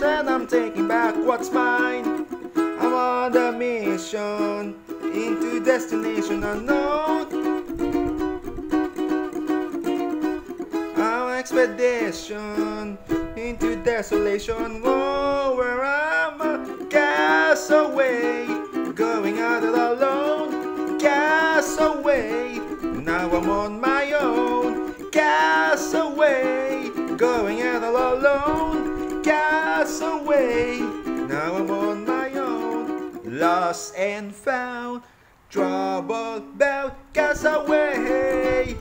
and I'm taking back what's mine. I'm on a mission into destination unknown. I'm on expedition into desolation. Whoa, where I'm a castaway, going out it alone. Castaway, now I'm on my own. Castaway, going out all alone. Castaway, now I'm on my own. Lost and found, trouble bound. Castaway.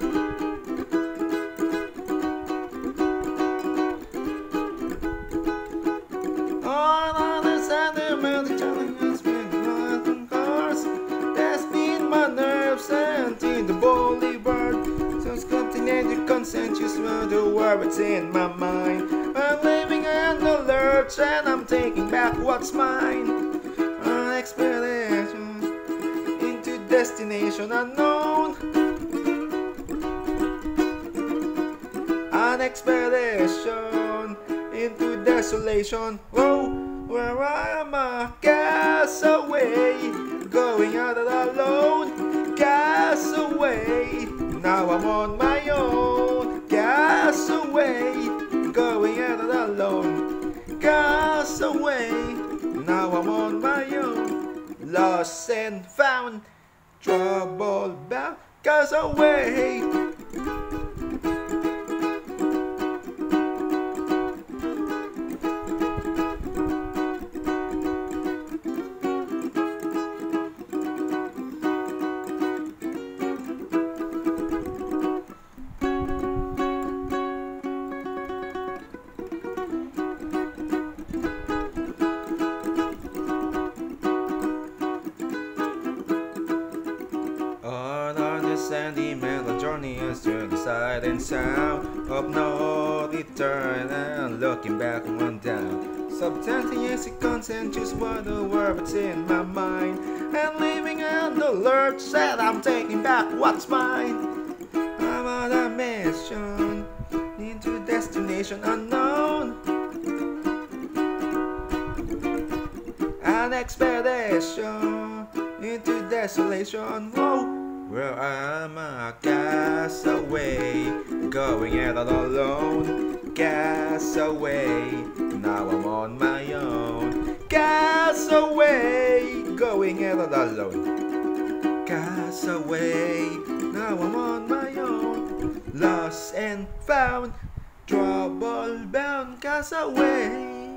On the side of the mountain, telling us with cars. That's been my nerves and in the boulevard. So continue conscientious about the words in my mind. I'm living on the lurch and I'm taking back what's mine. An expedition into destination unknown. An expedition into desolation. Whoa, where I'm a castaway, going out alone. Castaway, now I'm on my own. Castaway, going out alone. Castaway, now I'm on my own. Lost and found, trouble bound. Castaway. Sandy mellow journey us to the sight and sound of no return, and looking back one down. Subterraneous conscientious what the words in my mind, and living on the lurch said I'm taking back what's mine. I'm on a mission into destination unknown. An expedition into desolation. Whoa. Where I'm a castaway, going out all alone. Castaway, now I'm on my own. Castaway, going out all alone. Castaway, now I'm on my own. Lost and found, trouble bound. Castaway.